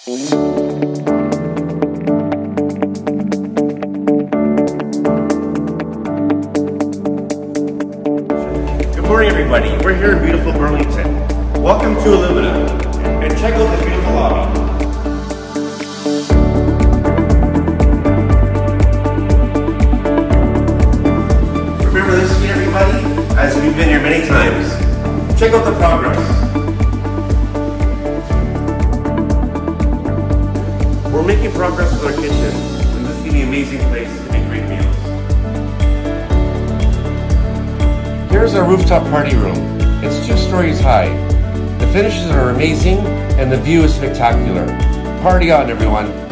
Good morning, everybody. We're here in beautiful Burlington. Welcome to Illumina, and check out this beautiful lobby. Remember this here, everybody, as we've been here many times. Check out the progress. We're making progress with our kitchen, and this is going to be an amazing place to make great meals. Here's our rooftop party room. It's 2 stories high. The finishes are amazing, and the view is spectacular. Party on, everyone.